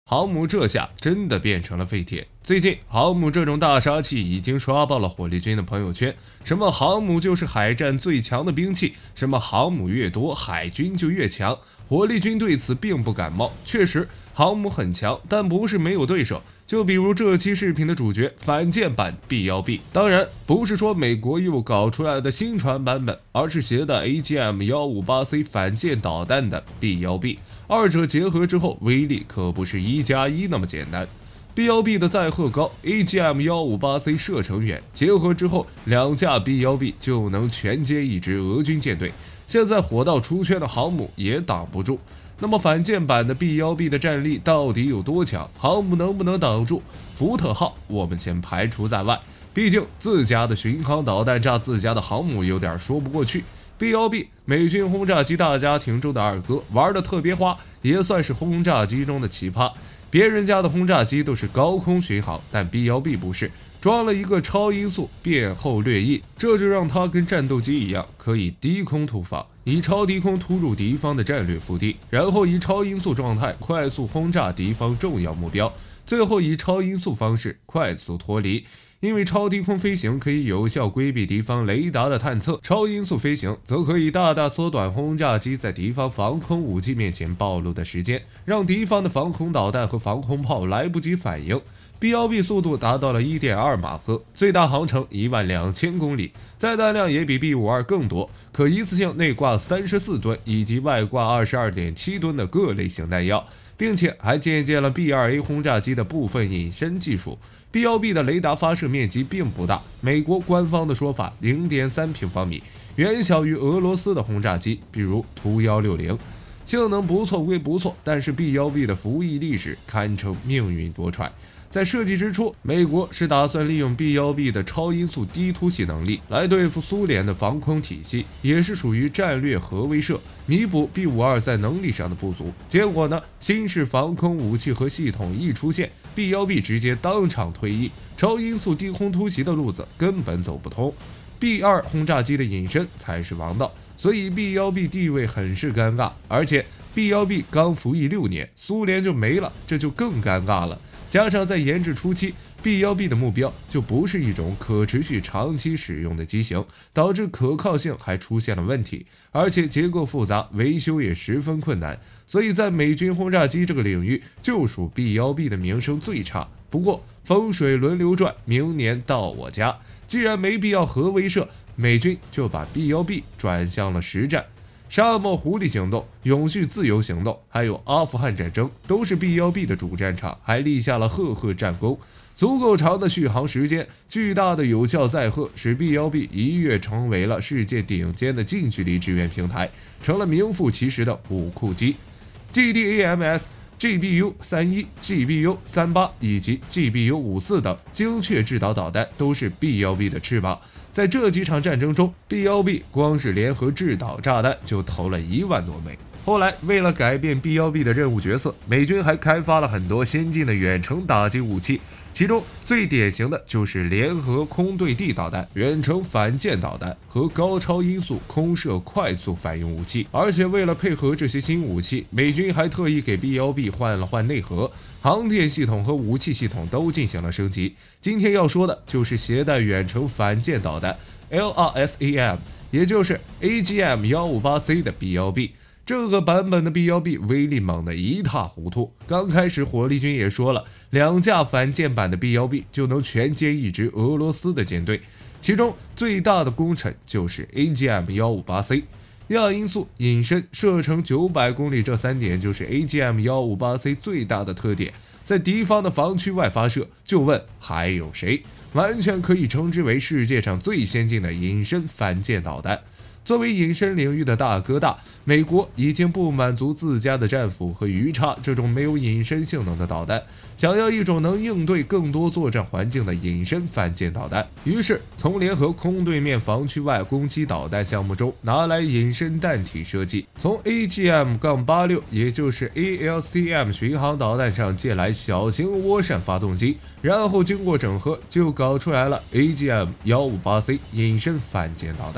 航母这下真的变成了废铁。最近，航母这种大杀器已经刷爆了火力军的朋友圈，什么航母就是海战最强的兵器，什么航母越多，海军就越强。火力军对此并不感冒，确实，航母很强，但不是没有对手。就比如这期视频的主角反舰版 B1B， 当然不是说美国又搞出来的新传版本，而是携带 AGM-158C 反舰导弹的 B1B， 二者结合之后，威力可不是1+1那么简单。B1B 的载荷高 ，AGM-158C 射程远，结合之后，2架 B1B 就能全歼一支俄军舰队。现在火到出圈的航母也挡不住。那么反舰版的 B1B 的战力到底有多强？航母能不能挡住？福特号我们先排除在外，毕竟自家的巡航导弹炸自家的航母有点说不过去。B1B 美军轰炸机大家庭中的二哥，玩的特别花，也算是轰炸机中的奇葩。别人家的轰炸机都是高空巡航，但 B1B 不是，装了一个超音速变后掠翼，这就让它跟战斗机一样，可以低空突防，以超低空突入敌方的战略腹地，然后以超音速状态快速轰炸敌方重要目标，最后以超音速方式快速脱离。因为超低空飞行可以有效规避敌方雷达的探测，超音速飞行则可以大大缩短轰炸机在敌方防空武器面前暴露的时间，让敌方的防空导弹和防空炮来不及反应。B1B 速度达到了 1.2 马赫，最大航程12000公里，载弹量也比 B52 更多，可一次性内挂34吨以及外挂22.7吨的各类型弹药，并且还借鉴了 B2A 轰炸机的部分隐身技术。B1B 的雷达发射面积并不大，美国官方的说法 0.3 平方米，远小于俄罗斯的轰炸机，比如图160。性能不错归不错，但是 B1B 的服役历史堪称命运多舛。在设计之初，美国是打算利用 B1B 的超音速低突袭能力来对付苏联的防空体系，也是属于战略核威慑，弥补 B52在能力上的不足。结果呢，新式防空武器和系统一出现， B1B 直接当场退役，超音速低空突袭的路子根本走不通。B2 轰炸机的隐身才是王道，所以 B1B 地位很是尴尬，而且 B1B 刚服役6年，苏联就没了，这就更尴尬了。加上在研制初期 ，B1B 的目标就不是一种可持续长期使用的机型，导致可靠性还出现了问题，而且结构复杂，维修也十分困难，所以在美军轰炸机这个领域，就属 B1B 的名声最差。不过风水轮流转，明年到我家，既然没必要核威慑，美军就把 B1B 转向了实战。沙漠狐狸行动、永续自由行动，还有阿富汗战争，都是 B1B 的主战场，还立下了赫赫战功。足够长的续航时间，巨大的有效载荷，使 B1B 一跃成为了世界顶尖的近距离支援平台，成了名副其实的武库机。GDAMS、GBU-31、GBU-38以及 GBU-54 等精确制导导弹都是 B1B 的翅膀。在这几场战争中 ，B1B 光是联合制导炸弹就投了1万多枚。后来，为了改变 B1B 的任务角色，美军还开发了很多先进的远程打击武器，其中最典型的就是联合空对地导弹、远程反舰导弹和高超音速空射快速反应武器。而且为了配合这些新武器，美军还特意给 B1B 换了换内核，航电系统和武器系统都进行了升级。今天要说的就是携带远程反舰导弹 LRSAM， 也就是 AGM-158C 的 B1B。这个版本的 B1B 威力猛得一塌糊涂，刚开始火力军也说了，2架反舰版的 B1B 就能全歼一支俄罗斯的舰队，其中最大的功臣就是 AGM-158C。亚音速、隐身、射程900公里这3点就是 AGM-158C 最大的特点，在敌方的防区外发射，就问还有谁？完全可以称之为世界上最先进的隐身反舰导弹。作为隐身领域的大哥大，美国已经不满足自家的战斧和鱼叉这种没有隐身性能的导弹，想要一种能应对更多作战环境的隐身反舰导弹。于是，从联合空对面防区外攻击导弹项目中拿来隐身弹体设计，从 AGM-86 也就是 ALCM 巡航导弹上借来小型涡扇发动机，然后经过整合，就搞出来了 AGM-158C 隐身反舰导弹。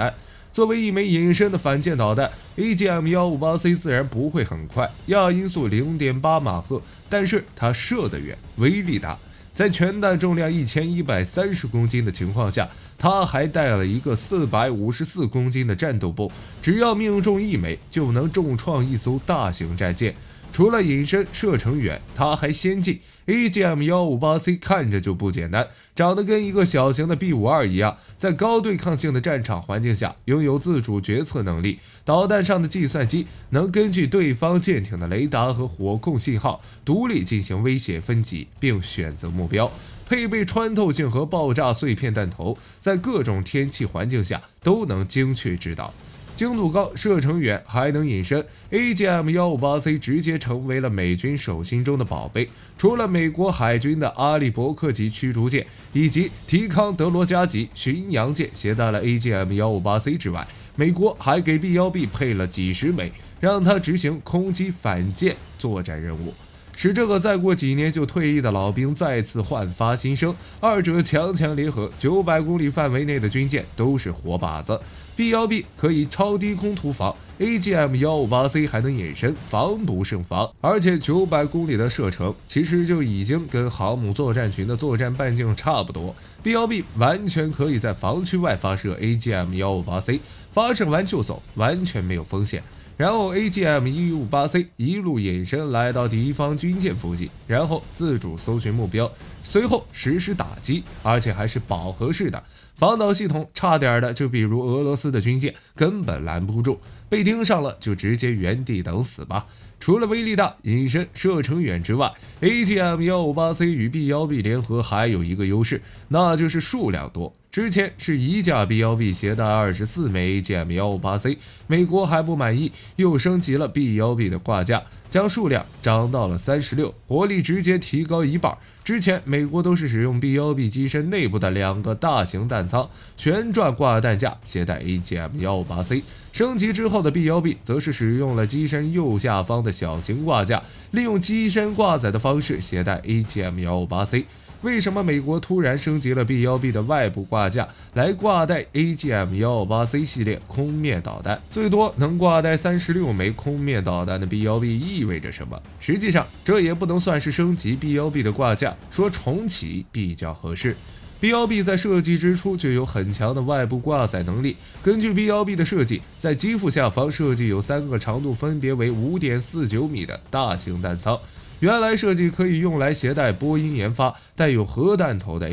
作为一枚隐身的反舰导弹 ，AGM-158C 自然不会很快，亚音速0.8马赫，但是它射得远，威力大。在全弹重量1130公斤的情况下，它还带了一个454公斤的战斗部，只要命中1枚，就能重创一艘大型战舰。除了隐身射程远，它还先进。AGM-158C 看着就不简单，长得跟一个小型的 B-52一样，在高对抗性的战场环境下拥有自主决策能力。导弹上的计算机能根据对方舰艇的雷达和火控信号，独立进行威胁分级，并选择目标。配备穿透性和爆炸碎片弹头，在各种天气环境下都能精确制导。精度高，射程远，还能隐身 ，AGM-158C 直接成为了美军手心中的宝贝。除了美国海军的阿利伯克级驱逐舰以及提康德罗加级巡洋舰携带了 AGM-158C 之外，美国还给 B-1B 配了几十枚，让它执行空击反舰作战任务。使这个再过几年就退役的老兵再次焕发新生，二者强强联合，900公里范围内的军舰都是活靶子。B-1B 可以超低空突防 ，AGM-158C 还能隐身，防不胜防。而且900公里的射程，其实就已经跟航母作战群的作战半径差不多。B-1B 完全可以在防区外发射 AGM-158C， 发射完就走，完全没有风险。然后 AGM-158C 一路隐身来到敌方军舰附近，然后自主搜寻目标，随后实施打击，而且还是饱和式的。防导系统差点的，就比如俄罗斯的军舰根本拦不住，被盯上了就直接原地等死吧。除了威力大、隐身、射程远之外 ，AGM-158C 与 B-1B 联合还有一个优势，那就是数量多。之前是一架 B-1B 携带24枚 AGM-158C， 美国还不满意，又升级了 B-1B 的挂架，将数量涨到了36，火力直接提高一半。之前美国都是使用 B-1B 机身内部的2个大型弹舱旋转挂弹架携带 AGM-158C， 升级之后的 B-1B 则是使用了机身右下方的小型挂架，利用机身挂载的方式携带 AGM-158C。为什么美国突然升级了 B-1B 的外部挂架来挂带 AGM-158C 系列空面导弹？最多能挂带36枚空面导弹的 B-1B 意味着什么？实际上，这也不能算是升级 B-1B 的挂架，说重启比较合适。B-1B 在设计之初就有很强的外部挂载能力。根据 B-1B 的设计，在机腹下方设计有3个长度分别为 5.49 米的大型弹舱。原来设计可以用来携带波音研发带有核弹头的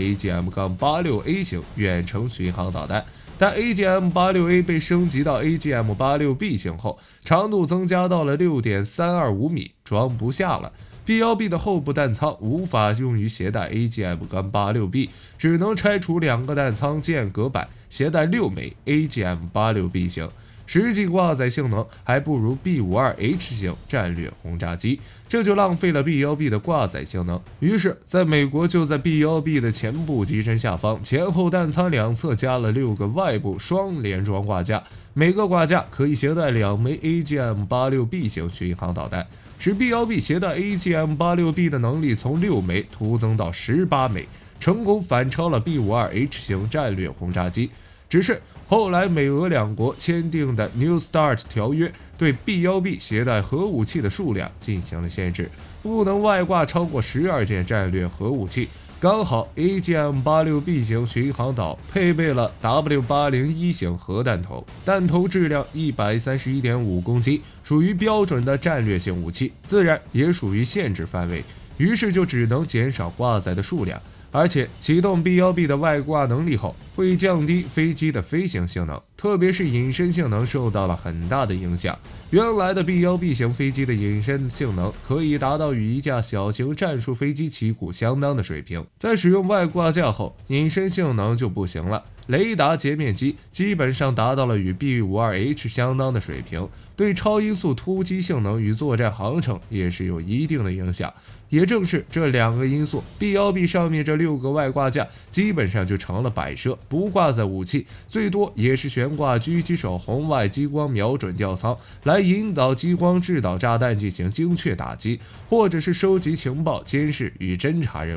AGM-86A 型远程巡航导弹，但 AGM-86A 被升级到 AGM-86B 型后，长度增加到了 6.325 米，装不下了。B-1B 的后部弹舱无法用于携带 AGM-86B， 只能拆除2个弹舱间隔板，携带6枚 AGM-86B 型。实际挂载性能还不如 B-52H 型战略轰炸机，这就浪费了 B-1B 的挂载性能。于是，在美国就在 B-1B 的前部机身下方，前后弹舱两侧加了6个外部双联装挂架，每个挂架可以携带2枚 AGM-86B 型巡航导弹，使 B-1B 携带 AGM-86B 的能力从6枚突增到18枚，成功反超了 B-52H 型战略轰炸机。只是后来美俄两国签订的 New START 条约对 B-1B 携带核武器的数量进行了限制，不能外挂超过12件战略核武器。刚好 AGM-86B 型巡航导配备了 W801 型核弹头，弹头质量 131.5 公斤，属于标准的战略性武器，自然也属于限制范围，于是就只能减少挂载的数量。而且启动 B-1B 的外挂能力后，会降低飞机的飞行性能，特别是隐身性能受到了很大的影响。原来的 B-1B 型飞机的隐身性能可以达到与一架小型战术飞机旗鼓相当的水平，在使用外挂架后，隐身性能就不行了。雷达截面积基本上达到了与 B-52H 相当的水平，对超音速突击性能与作战航程也是有一定的影响。也正是这2个因素， B-1B 上面这6个外挂架基本上就成了摆设，不挂载武器，最多也是悬挂狙击手红外激光瞄准吊舱，来引导激光制导炸弹进行精确打击，或者是收集情报、监视与侦察任务。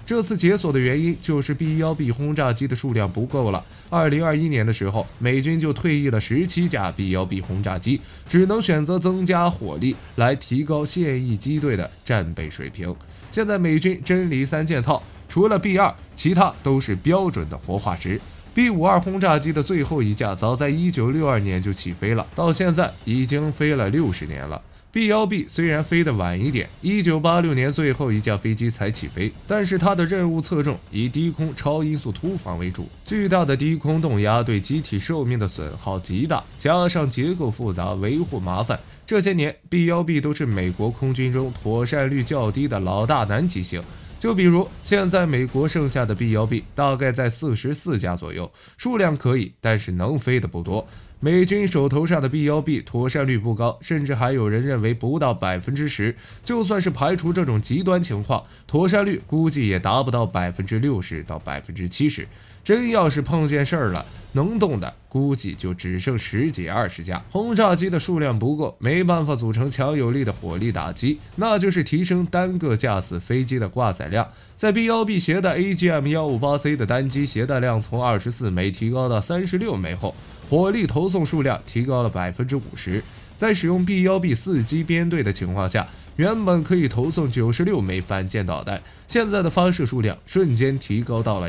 这次解锁的原因就是 B-1B 轰炸机的数量不够了。2021年的时候，美军就退役了17架 B-1B 轰炸机，只能选择增加火力来提高现役机队的战备水平。现在美军真离3件套，除了 B-2，其他都是标准的活化石。B-52 轰炸机的最后一架早在1962年就起飞了，到现在已经飞了60年了。B-1B 虽然飞得晚一点，1986年最后一架飞机才起飞，但是它的任务侧重以低空超音速突防为主，巨大的低空动压对机体寿命的损耗极大，加上结构复杂、维护麻烦，这些年 B-1B 都是美国空军中妥善率较低的老大难机型。就比如现在美国剩下的 B-1B 大概在44架左右，数量可以，但是能飞的不多。美军手头上的 B-1B 妥善率不高，甚至还有人认为不到10%。就算是排除这种极端情况，妥善率估计也达不到60%到70%。真要是碰见事儿了，能动的估计就只剩10几20架。轰炸机的数量不够，没办法组成强有力的火力打击，那就是提升单个架次飞机的挂载量。在 B-1B 携带 AGM-158C 的单机携带量从24枚提高到36枚后，火力投送数量提高了50%。在使用 B-1B 4机编队的情况下，原本可以投送96枚反舰导弹，现在的发射数量瞬间提高到了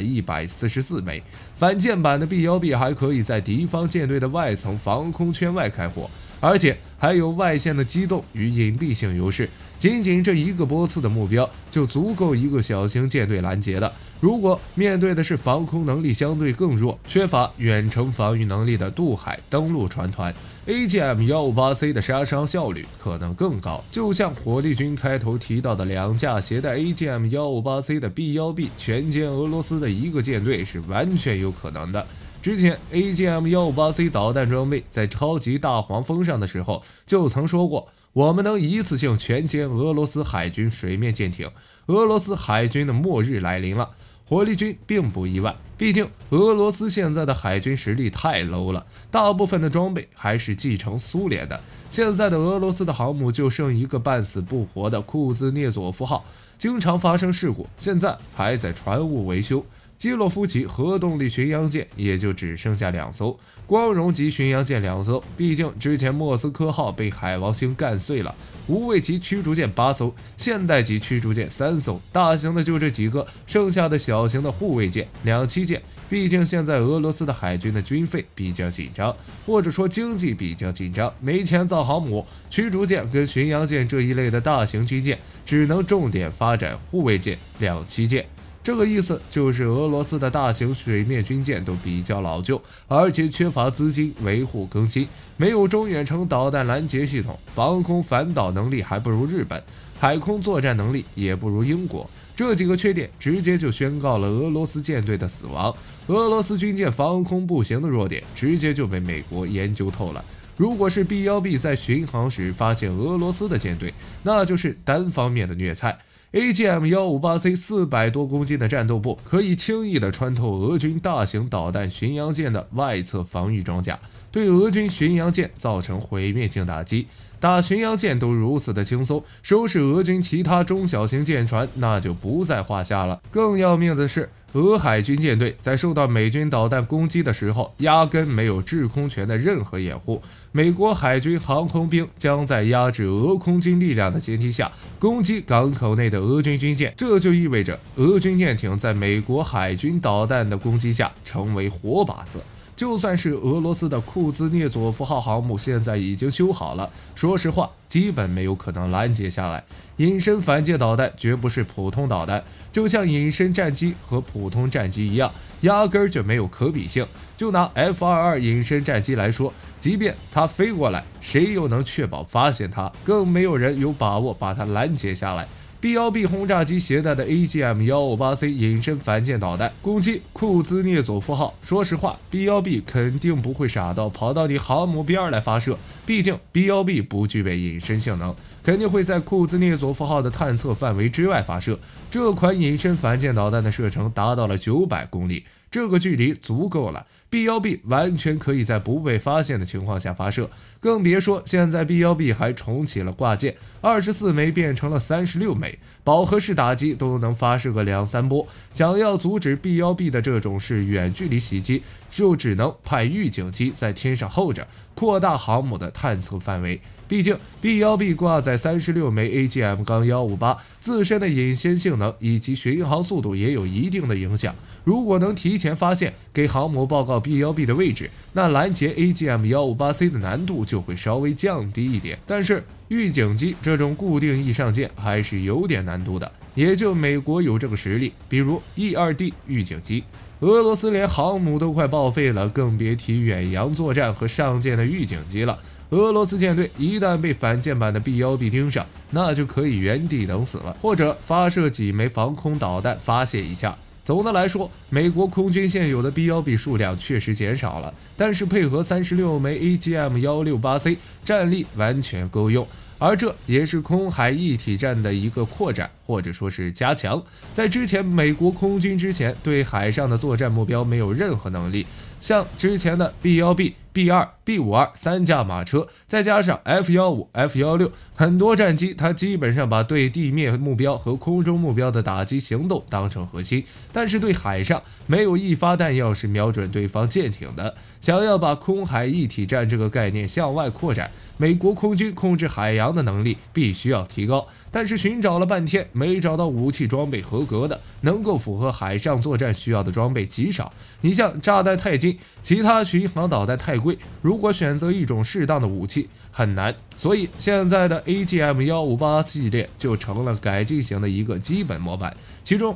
144枚。反舰版的 B-1B 还可以在敌方舰队的外层防空圈外开火，而且还有外线的机动与隐蔽性优势。仅仅这一个波次的目标就足够一个小型舰队拦截的。如果面对的是防空能力相对更弱、缺乏远程防御能力的渡海登陆船团， AGM-158C 的杀伤效率可能更高。就像火力军开头提到的2架携带 AGM-158C 的 B-1B 全歼俄罗斯的一个舰队是完全有可能的。之前 AGM-158C 导弹装备在超级大黄蜂上的时候就曾说过，我们能一次性全歼俄罗斯海军水面舰艇，俄罗斯海军的末日来临了。火力军并不意外，毕竟俄罗斯现在的海军实力太 low 了，大部分的装备还是继承苏联的。现在的俄罗斯的航母就剩一个半死不活的库兹涅佐夫号，经常发生事故，现在还在船坞维修。基洛夫级核动力巡洋舰也就只剩下2艘，光荣级巡洋舰2艘，毕竟之前莫斯科号被海王星干碎了。无畏级驱逐舰8艘，现代级驱逐舰3艘，大型的就这几个，剩下的小型的护卫舰2栖舰。毕竟现在俄罗斯的海军的军费比较紧张，或者说经济比较紧张，没钱造航母，驱逐舰跟巡洋舰这一类的大型军舰只能重点发展护卫舰2栖舰。这个意思就是俄罗斯的大型水面军舰都比较老旧，而且缺乏资金维护更新，没有中远程导弹拦截系统，防空反导能力还不如日本，海空作战能力也不如英国。这几个缺点直接就宣告了俄罗斯舰队的死亡。俄罗斯军舰防空不行的弱点直接就被美国研究透了。如果是 B-1B 在巡航时发现俄罗斯的舰队，那就是单方面的虐菜。AGM-158C 400多公斤的战斗部可以轻易地穿透俄军大型导弹巡洋舰的外侧防御装甲，对俄军巡洋舰造成毁灭性打击。打巡洋舰都如此的轻松，收拾俄军其他中小型舰船那就不在话下了。更要命的是，俄海军舰队在受到美军导弹攻击的时候，压根没有制空权的任何掩护。美国海军航空兵将在压制俄空军力量的前提下攻击港口内的俄军军舰，这就意味着俄军舰艇在美国海军导弹的攻击下成为活靶子。就算是俄罗斯的库兹涅佐夫号航母现在已经修好了，说实话基本没有可能拦截下来。隐身反舰导弹绝不是普通导弹，就像隐身战机和普通战机一样，压根儿就没有可比性。就拿 F-22 隐身战机来说，即便它飞过来，谁又能确保发现它？更没有人有把握把它拦截下来。B-1B 轰炸机携带的 AGM-158C 隐身反舰导弹攻击库兹涅佐夫号，说实话 B-1B 肯定不会傻到跑到你航母边来发射，毕竟 B-1B 不具备隐身性能，肯定会在库兹涅佐夫号的探测范围之外发射。这款隐身反舰导弹的射程达到了900公里， 这个距离足够了。B1B 完全可以在不被发现的情况下发射，更别说现在 B1B 还重启了挂件，24枚变成了36枚，饱和式打击都能发射个2-3波。想要阻止 B1B 的这种是远距离袭击，就只能派预警机在天上候着，扩大航母的探测范围。毕竟 B1B 挂载36枚 AGM-158，自身的隐身性能以及巡航速度也有一定的影响。如果能提前发现，给航母报告 B1B 的位置，那拦截 AGM-158C 的难度就会稍微降低一点。但是预警机这种固定翼上舰还是有点难度的，也就美国有这个实力，比如 E2D 预警机。俄罗斯连航母都快报废了，更别提远洋作战和上舰的预警机了。俄罗斯舰队一旦被反舰版的 B1B 盯上，那就可以原地等死了，或者发射几枚防空导弹发泄一下。总的来说，美国空军现有的 B1B 数量确实减少了，但是配合36枚 AGM-168C， 战力完全够用。而这也是空海一体战的一个扩展，或者说是加强。在之前，美国空军对海上的作战目标没有任何能力，像之前的 B1B、B2、B52 3架马车，再加上 F-15、F-16，很多战机它基本上把对地面目标和空中目标的打击行动当成核心，但是对海上没有一发弹药是瞄准对方舰艇的。想要把空海一体战这个概念向外扩展，美国空军控制海洋的能力必须要提高，但是寻找了半天没找到武器装备合格的，能够符合海上作战需要的装备极少。你像炸弹太精，其他巡航导弹太贵，如果选择一种适当的武器很难，所以现在的 AGM-158 系列就成了改进型的一个基本模板。其中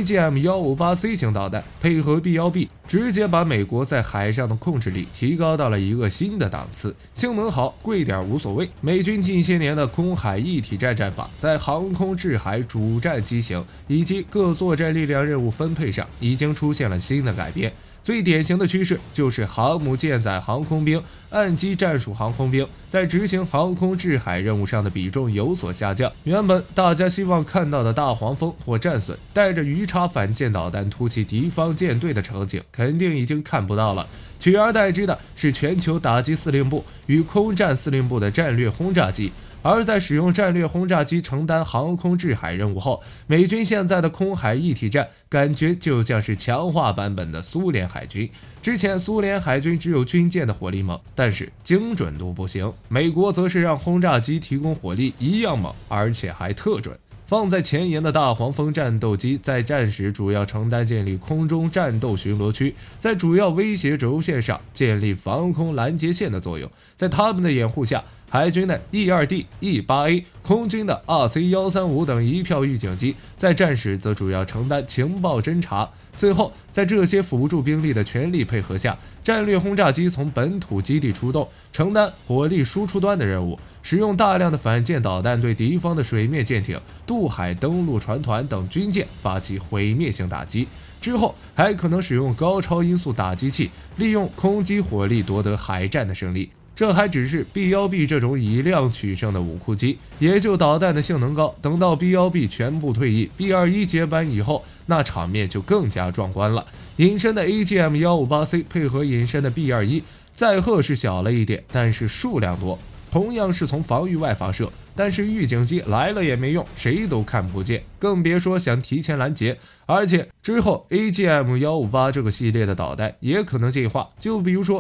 AGM-158C 型导弹配合 B1B， 直接把美国在海上的控制力提高到了一个新的档次。性能好，贵点无所谓。美军近些年的空海一体战战法，在航空制海主战机型以及各作战力量任务分配上已经出现了新的改变。最典型的趋势就是航母舰载航空兵、岸基战术航空兵在执行航空制海任务上的比重有所下降。原本大家希望看到的大黄蜂或战隼带着鱼叉反舰导弹突袭敌方舰队的场景，肯定已经看不到了。取而代之的是全球打击司令部与空战司令部的战略轰炸机。而在使用战略轰炸机承担航空制海任务后，美军现在的空海一体战感觉就像是强化版本的苏联海军。之前苏联海军只有军舰的火力猛，但是精准度不行，美国则是让轰炸机提供火力一样猛，而且还特准。放在前沿的大黄蜂战斗机在战时主要承担建立空中战斗巡逻区，在主要威胁轴线上建立防空拦截线的作用。在他们的掩护下，海军的 E2D、E8A， 空军的 RC-135等一票预警机在战时则主要承担情报侦察。最后，在这些辅助兵力的全力配合下，战略轰炸机从本土基地出动，承担火力输出端的任务，使用大量的反舰导弹对敌方的水面舰艇、渡海登陆船团等军舰发起毁灭性打击。之后还可能使用高超音速打击器，利用空击火力夺得海战的胜利。这还只是 B1B 这种以量取胜的武库机，也就导弹的性能高。等到 B1B 全部退役，B21接班以后，那场面就更加壮观了。隐身的 AGM-158C 配合隐身的 B21， 载荷是小了一点，但是数量多。同样是从防御外发射，但是预警机来了也没用，谁都看不见，更别说想提前拦截。而且之后 AGM-158 这个系列的导弹也可能进化，就比如说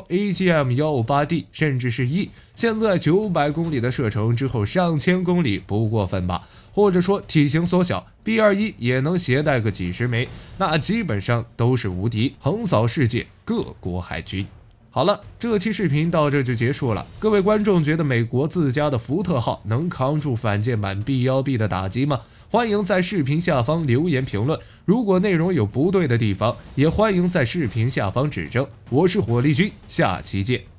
AGM-158D 甚至是 E， 现在900公里的射程之后上千公里不过分吧？或者说体型缩小， B21也能携带个几十枚，那基本上都是无敌，横扫世界各国海军。好了，这期视频到这就结束了。各位观众觉得美国自家的福特号能扛住反舰版 B1B 的打击吗？欢迎在视频下方留言评论。如果内容有不对的地方，也欢迎在视频下方指正。我是火力军，下期见。